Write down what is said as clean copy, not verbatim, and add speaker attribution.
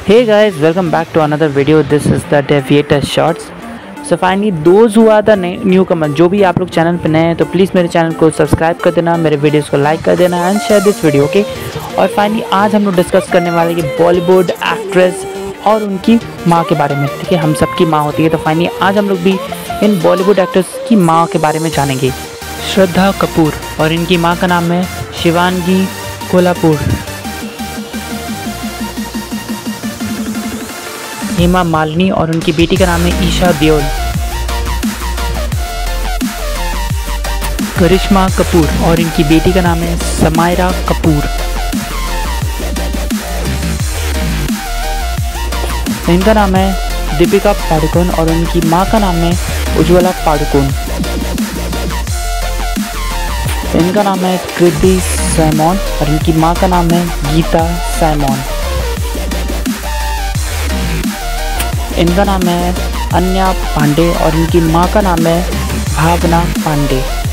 Speaker 1: Hey guys, welcome back to another video. This is the Deviator Shorts. So finally, those who are the newcomer, जो भी आप लोग channel पे नए हैं तो प्लीज़ मेरे चैनल को सब्सक्राइब कर देना, मेरे वीडियोस को लाइक कर देना and share this video, okay. और फाइनली आज हम लोग डिस्कस करने वाले हैं बॉलीवुड एक्ट्रेस और उनकी माँ के बारे में, ठीक है। हम सबकी माँ होती है, तो फाइनली आज हम लोग भी इन बॉलीवुड एक्ट्रेस की माँ के बारे में जानेंगे। श्रद्धा कपूर और इनकी माँ का नाम है शिवांगी कोल्हापुर। हेमा मालिनी और उनकी बेटी का नाम है ईशा देओल। करिश्मा कपूर और इनकी बेटी का नाम है समायरा कपूर। इनका नाम है दीपिका पादुकोण और उनकी माँ का नाम है उज्ज्वला पादुकोण। इनका नाम है कृति सैमोन और इनकी माँ का नाम है गीता सैमोन। इनका नाम है अन्या पांडे और इनकी माँ का नाम है भावना पांडे।